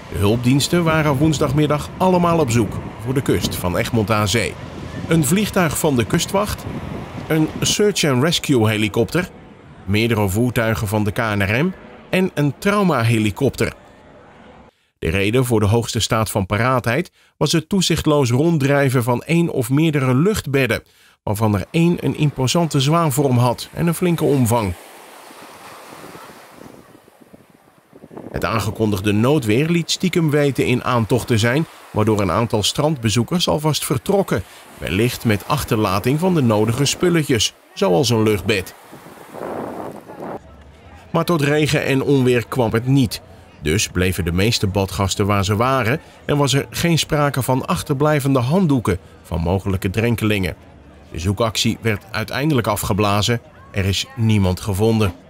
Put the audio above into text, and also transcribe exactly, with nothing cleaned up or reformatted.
De hulpdiensten waren woensdagmiddag allemaal op zoek voor de kust van Egmond aan Zee. Een vliegtuig van de kustwacht, een search and rescue helikopter, meerdere voertuigen van de K N R M en een traumahelikopter. De reden voor de hoogste staat van paraatheid was het toezichtloos ronddrijven van één of meerdere luchtbedden, waarvan er één een imposante zwaanvorm had en een flinke omvang. Het aangekondigde noodweer liet stiekem weten in aantocht te zijn, waardoor een aantal strandbezoekers alvast vertrokken, wellicht met achterlating van de nodige spulletjes, zoals een luchtbed. Maar tot regen en onweer kwam het niet. Dus bleven de meeste badgasten waar ze waren en was er geen sprake van achterblijvende handdoeken van mogelijke drenkelingen. De zoekactie werd uiteindelijk afgeblazen. Er is niemand gevonden.